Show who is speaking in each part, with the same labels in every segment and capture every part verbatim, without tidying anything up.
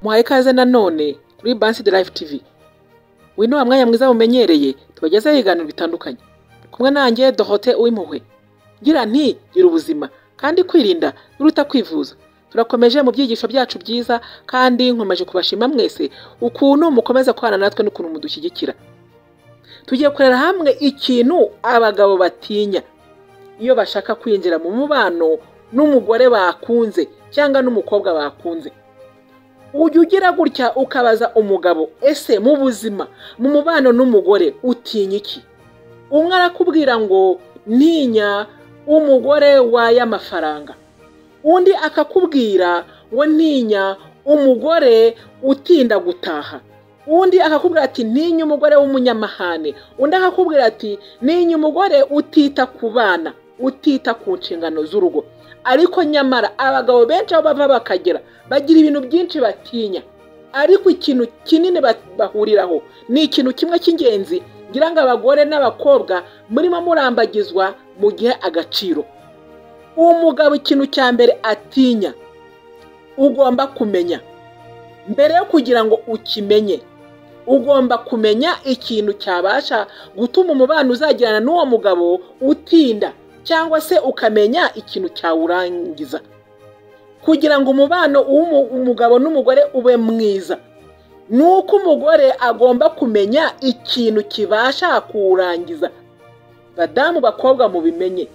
Speaker 1: muhaye ikaze nanone kuri Bansi de Live T V. Wino wa mwanya mwiza mumenyereye tubagezaho ibiganiro bitandukanye. Kumwe nanjye Dohote uw'impuhwe. Gira nti gira ubuzima kandi kwirinda biruta kwivuza. Turakomeje mu byigisho byacu byiza kandi nkomeje kubashima mwese ukuntu mukomeza kwana natwe n'ukuntu mudushyigikira. Tugiye kurera hamwe ikintu abagabo batinya iyo bashaka kwinjira mu mubano n'umugore bakunze cyangwa n'umukobwa bakunze. Ujye ugira gutya ukabaza umugabo, ese mu buzima mu mubano n'umugore utinya iki? Umwe arakubwira ngo ntinya umugore waye amafaranga, undi akakubwira ngo ntinya umugore utinda gutaha, undi akakubwira ati ntinya umugore w'umunyamahane, undi akakubwira ati ntinya umugore utita ku bana, utita ku nshingano z'urugo. Ariko nyamara abagabo benshi aho bava bakagera bagira ibintu byinshi batinya, ariko ikintu kinini bahuriraho ni ikintu kimwe cy'ingenzi ngira ngo abagore n'abakobwa murimo murambagizwa mu gihe agaciro. Umugabo ikintu cya mbere atinya ugomba kumenya, mbere yo kugira ngo ukimenye ugomba kumenya ikintu cyabasha gutuma umubano uzagirana n'uwo mugabo utinda, cyangwa se ukamenya ikintu cyawurangiza. Kugira ngo umubano w'umugabo n'umugore ube mwiza, nuko umugore agomba kumenya ikintu kibasha kuwurangiza. Badamu bakobwa mubimenye,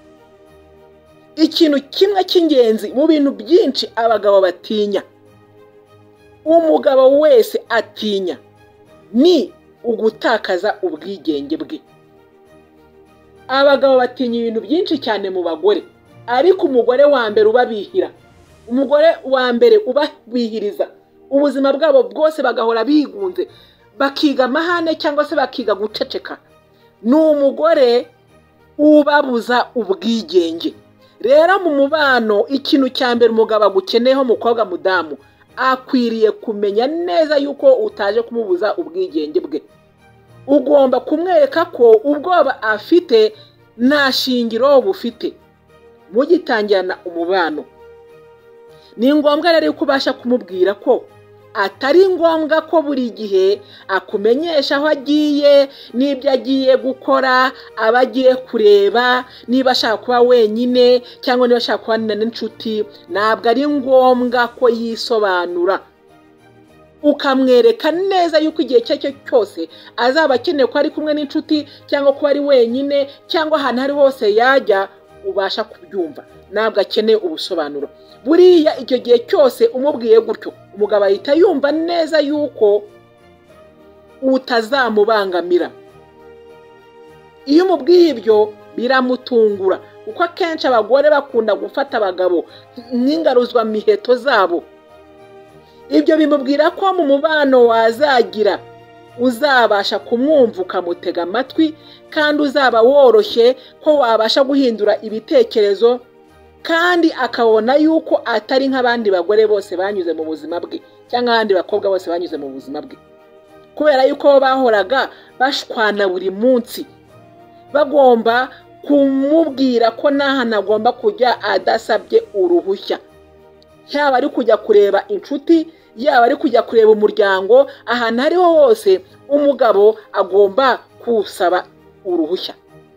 Speaker 1: ikintu kimwe cy'ingenzi mu bintu byinshi abagabo batinya, umugabo wese atinya, ni ugutakaza ubwigenge bwe. Abagabo batinya ibintu byinshi cyane mu bagore, ariko umugore wa mbere ubabihira, umugore wa mbere ubabihiriza ubuzima bwabo bwose bagahora bigunze, bakiga amahane cyangwa se bakiga guceceka, ni umugore ubabuza ubwigenge. Rero mu mubano ikintu cya mbere umugabo agukeneyeho mukobwa mudamu, akwiriye kumenya neza yuko utaje kumubuza ubwigenge bwe. Ugomba kumwereka ko ubwoba afite nta shingiro bufite mugitangirana umubano. Ni ngombwa rero ko ubasha kumubwira ko atari ngombwa ko buri gihe akumenyesha aho agiye n'ibyo agiye gukora, aba agiye kureba, niba ashaka kuba wenyine cyangwa niba ashaka kubana n'inshuti. Ntabwo ari ngombwa ko yisobanura, ukamwereka neza yuko igihe cye cyo cyose azaba akeneye ko ari kumwe n'inshuti cyangwa ko ari wenyine cyangwa ahantu ari hose yajya, ubasha kubyumva. Ntabwo akeneye ubusobanuro. Buriya icyo gihe cyose umubwiye gutyo, umugabo ahita yumva neza yuko utazamubangamira. Iyo umubwiye ibyo biramutungura, kuko akenshi abagore bakunda gufata abagabo nk'ingaruzwa miheto zabo. Ibyo bimubwira ko mu mubano wazagira uzabasha kumwumva ukamutega amatwi, kandi uzaba woroshye ko wabasha guhindura ibitekerezo, kandi akabona yuko atari nk'abandi bagore bose banyuze mu buzima bwe cyangwa abandi bakobwa bose banyuze mu buzima bwe. Kubera yuko bahoraga bashwana buri munsi, bagomba kumubwira ko n'ahantu agomba kujya adasabye uruhushya, yaba ari kujya kureba inshuti, yaba ari kujya kureba umuryango, ahantu ariho hose umugabo agomba kusaba uruhushya.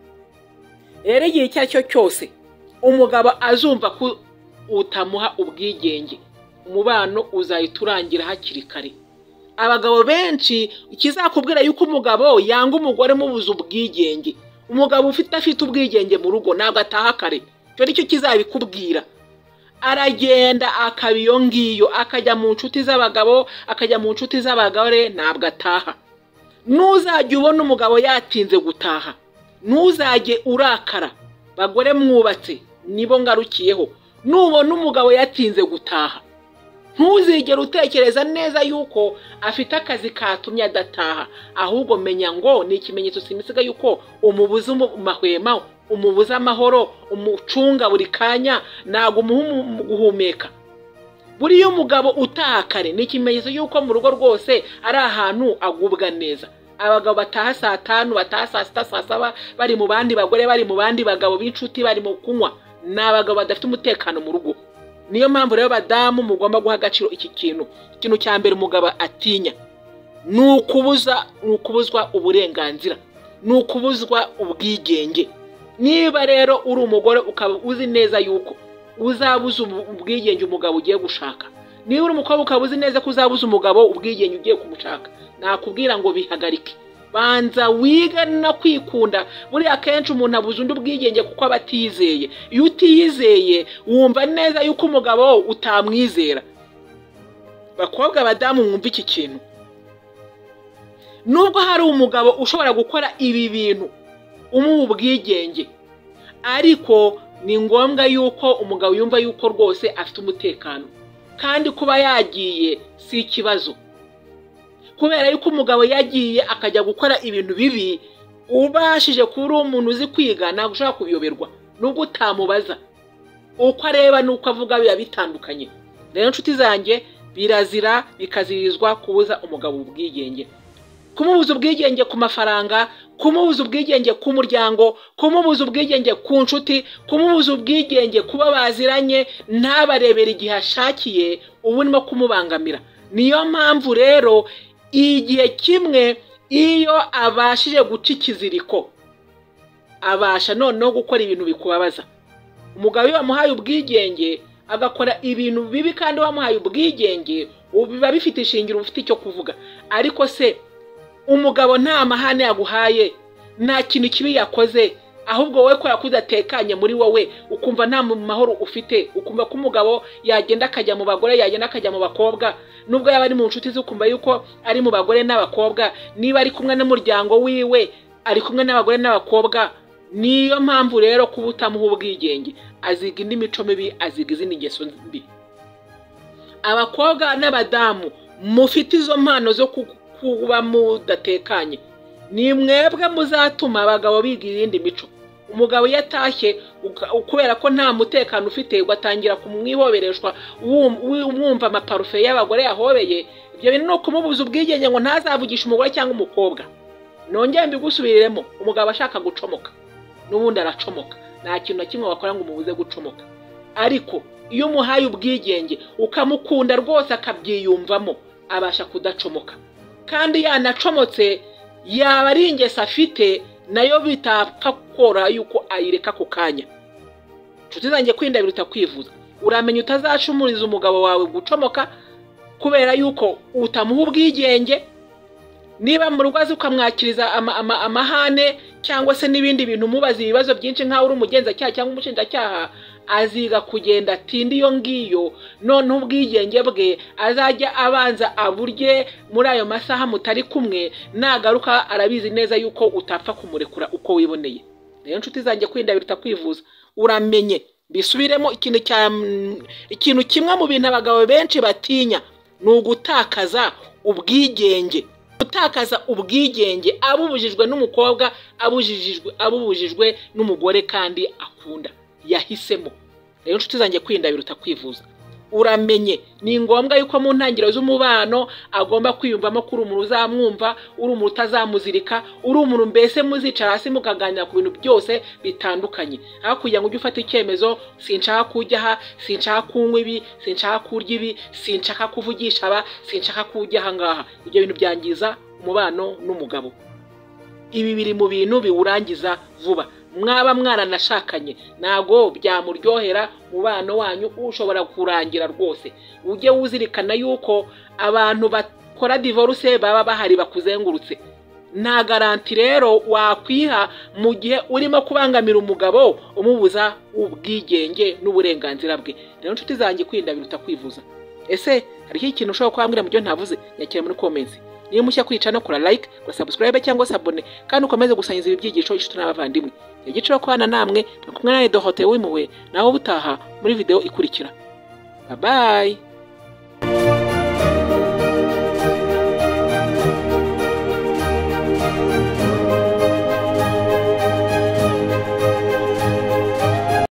Speaker 1: Rero igihe icyo ari cyo cyose umugabo azumva ko utamuha ubwigenge, umubano uzahita urangira hakiri kare. Abagabo benshi ikizakubwira yuko umugabo yanga umugore mubuza ubwigenge, umugabo ufite afite ubwigenge mu rugo ntabwo ataha kare. Cyo nicyo kizabikubwira. Aragenda akaba iyo ngiyo, akajya mu nshuti z'abagabo, akajya mu nshuti z'abagore, ntabwo ataha. Ntuzajye ubona umugabo yatinze gutaha, ntuzajye urakara. Bagore mwubatse nibo ngarukiyeho, nubona umugabo yatinze gutaha ntuzigere utekereza neza yuko afite akazi katumye adataha, ahubwo menya ngo ni ikimenyetso simisiga yuko umubuza amahwema, umubuza amahoro, umucunga buri kanya, ntabwo umuha guhumeka. Buriya umugabo utaha kare ni ikimenyetso yuko mu rugo rwose ari ahantu agubwa neza. Abagabo bataha saa tanu, bataha saa sita, saa saba, bari mu bandi bagore, bari mu bandi bagabo b'inshuti, bari mu kunywa, ni abagabo badafite umutekano mu rugo. niyo mpamvu rero badamu mugomba guha agaciro iki kintu. Ikintu cya mbere umugabo atinya ni ukubuza ni ukubuzwa uburenganzira, ni ukubuzwa ubwigenge. Niba rero uri umugore ukaba uzi neza yuko uzabuza ubwigenge umugabo ugiye gushaka, niba uri umukobwa ukaba uzi neza ko uzabuza umugabo ubwigenge ugiye kumushaka, nakubwira ngo bihagarike. Banza wiga no kwikunda. Buriya kenshi umuntu abuza undi ubwigenge kuko aba atizeye. Iyo utiyizeye wumva neza yuko umugabo utamwizera. Bakobwa badamu mwumva iki kintu. Nubwo hari umugabo ushobora gukora ibi bintu umuha ubwigenge, ariko ni ngombwa yuko umugabo yumva yuko rwose afite umutekano, kandi kuba yagiye si ikibazo. Kubera yuko umugabo yagiye akajya gukora ibintu bibi, ubashije kuri umuntu uzi kwiga ntabwo ushaka kubiyoberwa nubwo utamubaza. Uko areba nuko avuga biba bitandukanye. Rero inshuti zanjye, birazira bikazirizwa kubuza umugabo ubwigenge. Kumubuza ubwigenge ku mafaranga, kumubuza ubwigenge ku muryango, kumubuza ubwigenge ku nshuti, kumubuza ubwigenge kuba baziranye ntabarebera igihe ashakiye, ubu urimo kumubangamira. Niyo mpamvu rero igihe kimwe iyo abashije guca ikiziriko, abasha noneho gukora ibintu bikubabaza. Umugabo iyo wamuhaye ubwigenge agakora ibintu bibi kandi wamuhaye ubwigenge, biba bifite ishingiro, ufite icyo kuvuga. Ariko se umugabo nta mahane yaguhaye, nta kintu kibi yakoze, ahubwo wowe ko yakuze atekanye muri wowe, ukumva nta mahoro ufite, ukumva ko umugabo yagenda akajya mu bagore, yagenda akajya mu bakobwa, nubwo yaba ari mu nshuti zukumva yuko ari mu bagore n'abakobwa, niba ari kumwe n'umuryango wiwe ari kumwe n'abagore n'abakobwa. Niyo mpamvu rero kuba utamuha ubwigenge, aziga indi mico mibi, aziga izindi ngeso mbi. Abakobwa n'abadamu mufite izo mpano zo kuba mudatekanye, ni mwebwe muzatuma abagabo biga izindi mico. Umugabo yatashye kubera ko nta mutekano ufite, ugatangira kumwihobereshwa wumva amaparufe y'abagore yahobeye, ibyo bintu no kumubuza ubwigenge ngo ntazavugisha umugore cyangwa umukobwa. Nongeye mbigusubiriremo, umugabo ashaka gucomoka n'ubundi aracomoka, nta kintu na kimwe wakora ngo umubuze gucomoka. Ariko iyo umuhaye ubwigenge ukamukunda rwose akabyiyumvamo, abasha kudacomoka. Kandi yanacomotse yaba ari ingeso afite, nayo bitapfa kora yuko ayireka ku kanya. Nshuti zanjye, kwirinda biruta kwivuza. Uramenya utazacumuriza umugabo wawe gucomoka kubera yuko utamuha ubwigenge. Niba mu rugo azi ukamwakiriza amahane cyangwa se n'ibindi bintu, mubaza ibibazo byinshi nk'aho uri umugenzacyaha cyangwa umushinjacyaha, aziga kugenda atindi iyo ngiyo. None ubwigenge bwe azajya abanza aburye muri ayo masaha mutari kumwe, nagaruka arabizi neza yuko utapfa kumurekura uko wiboneye. Rero nshuti zanjye, kwirinda biruta kwivuza. Uramenye, bisubiremo, ikintu cya ikintu kimwe mu bintu abagabo benshi batinya ni ugutakaza ubwigenge. Gutakaza ubwigenge abubujijwe n'umukobwa, abujijwe abubujijwe n'umugore kandi akunda, yahisemo. Rero nshuti zanjye, kwirinda biruta kwivuza. Uramenye, ni ngombwa yuko mu ntangiriro z'umubano agomba kwiyumvamo ko uri umuntu uzamwumva, uri umuntu utazamuzirika, uri umuntu mbese muzicara hasi mukaganira ku bintu byose bitandukanye. Aho kugira ngo ujye ufata icyemezo, sinshaka kujya aha, sinshaka kunywa ibi, sinshaka kurya ibi, sinshaka kuvugisha aba, sinshaka kujya aha ngaha. Ibyo bintu byangiza umubano n'umugabo. Ibi biri mu bintu biwurangiza vuba. Mwaba mwaranashakanye, ntago byamuryohera mubano wanyu, ushobora kurangira rwose. Ujye wuzirikana yuko abantu bakora divorce baba bahari bakuzengurutse. Nta garanti rero wakwiha mu gihe urimo kubangamira umugabo umubuza ubwigenge n'uburenganzira bwe. Rero nshuti zanjye, kwirinda biruta kwivuza. Ese hariho ikintu ushobora kwambwira mu byo ntavuze? Nyakira muri comments. Niyo mushya kwica no kura like, kwa subscribe cyangwa sabone, kandi ukomeze gusangiza ibi byigisho inshuti n'abavandimwe. Igiciro kwana namwe, kumwe na Dohote wimuwe, naho butaha muri video ikurikira. Bye bye.